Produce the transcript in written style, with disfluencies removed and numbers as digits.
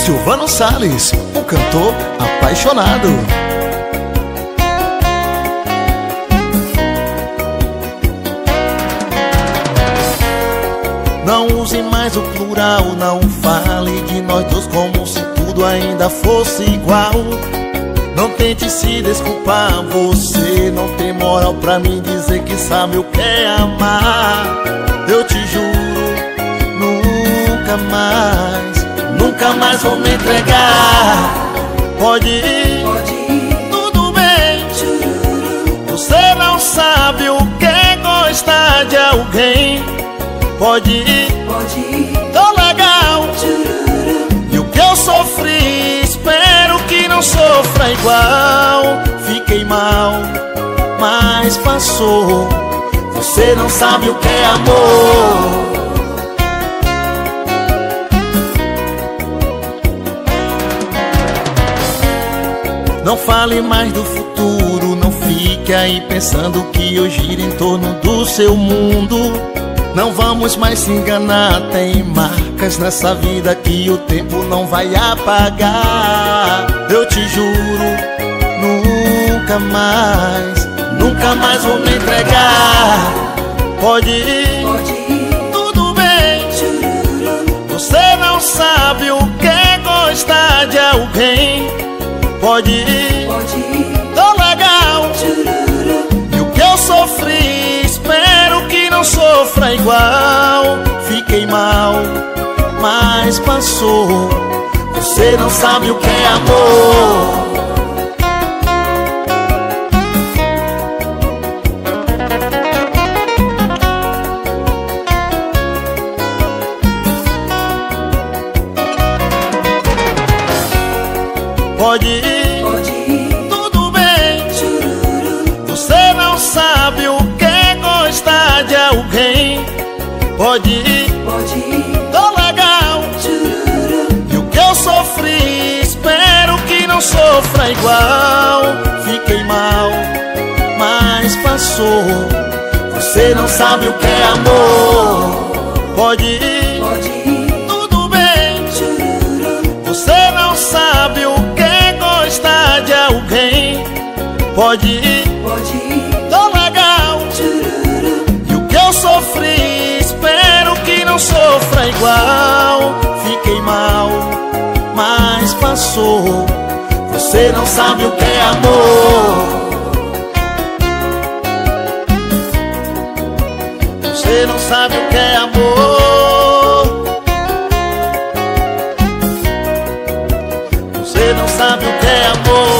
Gilvano Salles, um cantor apaixonado. Não use mais o plural, não fale de nós dois como se tudo ainda fosse igual. Não tente se desculpar, você não tem moral pra mim dizer que sabe o que é amar. Eu te juro, nunca mais vou me entregar. Pode ir, tudo bem. Você não sabe o que é gostar de alguém. Pode ir, tô legal. E o que eu sofri, espero que não sofra igual. Fiquei mal, mas passou. Você não sabe o que é amor. Não fale mais do futuro, não fique aí pensando que eu giro em torno do seu mundo. Não vamos mais se enganar, tem marcas nessa vida que o tempo não vai apagar. Eu te juro, nunca mais vou me entregar. Pode ir, tudo bem. Você não sabe o que é gostar de alguém. Pode ir, tô legal. E o que eu sofri, espero que não sofra igual. Fiquei mal, mas passou. Você não sabe o que é amor. Pode ir, tudo bem. Você não sabe o que é gostar de alguém. Pode ir, tô legal. E o que eu sofri, espero que não sofra igual. Fiquei mal, mas passou. Você não sabe o que é amor. Pode ir, tudo bem. Você não sabe o que é gostar de alguém. Pode ir, tô legal. E o que eu sofri, espero que não sofra igual. Fiquei mal, mas passou. Você não sabe o que é amor. Você não sabe o que é amor. Você não sabe o que é amor.